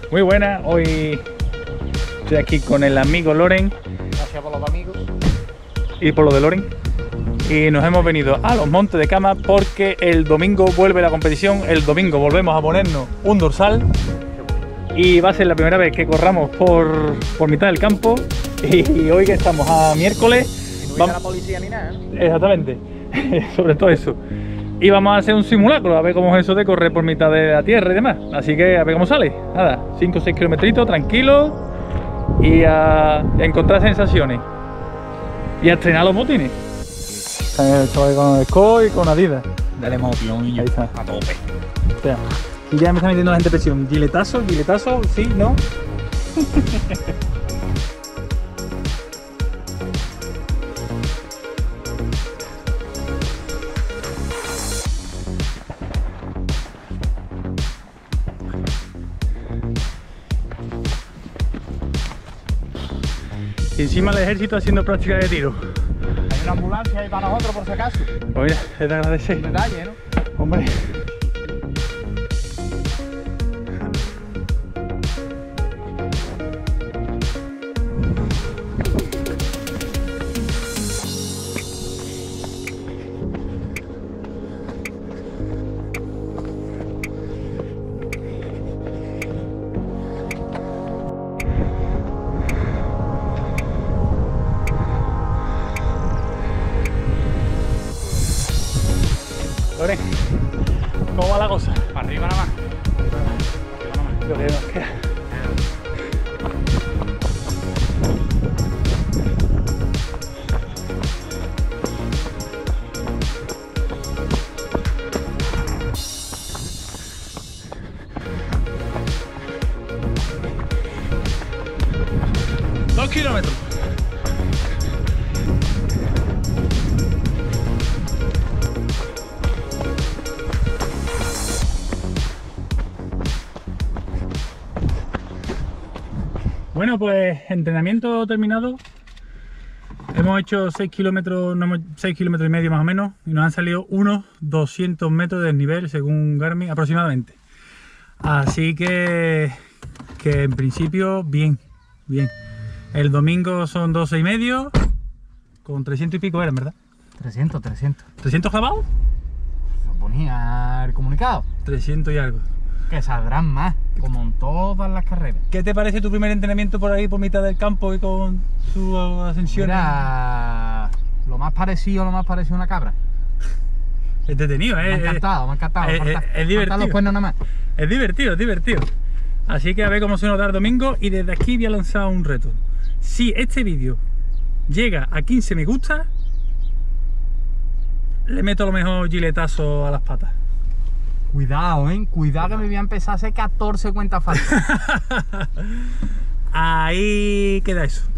Muy buena, hoy estoy aquí con el amigo Loren. Gracias por los amigos. Y por lo de Loren. Y nos hemos venido a los Montes de Cama porque el domingo vuelve la competición. El domingo volvemos a ponernos un dorsal. Y va a ser la primera vez que corramos por mitad del campo. Y hoy que estamos a miércoles. No viene la policía ni nada, ¿no? Exactamente, sobre todo eso. Y vamos a hacer un simulacro, a ver cómo es eso de correr por mitad de la tierra y demás. Así que a ver cómo sale. Nada, 5 o 6 kilometritos, tranquilo. Y a encontrar sensaciones. Y a estrenar los botines. Están el chaval con el Sco y con Adidas. Dale emoción, niño. Ahí está. A tope. Espera. Y ya me está metiendo la gente presión. Giletazo, sí, no. Y encima el ejército haciendo práctica de tiro. Hay una ambulancia ahí para nosotros por si acaso. Pues mira, es de agradecer. Un detalle, ¿no? Hombre. Loren, ¿cómo va la cosa? Para arriba nada más. Lo que nos queda. Dos kilómetros. Bueno, pues entrenamiento terminado. Hemos hecho 6 kilómetros, 6 kilómetros y medio más o menos, y nos han salido unos 200 metros de desnivel según Garmin aproximadamente. Así que en principio bien. El domingo son 12 y medio, con 300 y pico eran, ¿verdad? 300. ¿300 clavados? Se ponía el comunicado. 300 y algo. Que saldrán más, como en todas las carreras. ¿Qué te parece tu primer entrenamiento por ahí, por mitad del campo y con su ascensión? Mira, lo más parecido a una cabra. Entretenido, Me ha encantado. Es divertido. Los cuernos nada más. Es divertido. Así que a ver cómo se nos da el domingo, y desde aquí voy a lanzar un reto. Si este vídeo llega a 15 me gusta, le meto a lo mejor giletazo a las patas. Cuidado, cuidado que me voy a empezar a hacer 14 cuentas falsas. Ahí queda eso.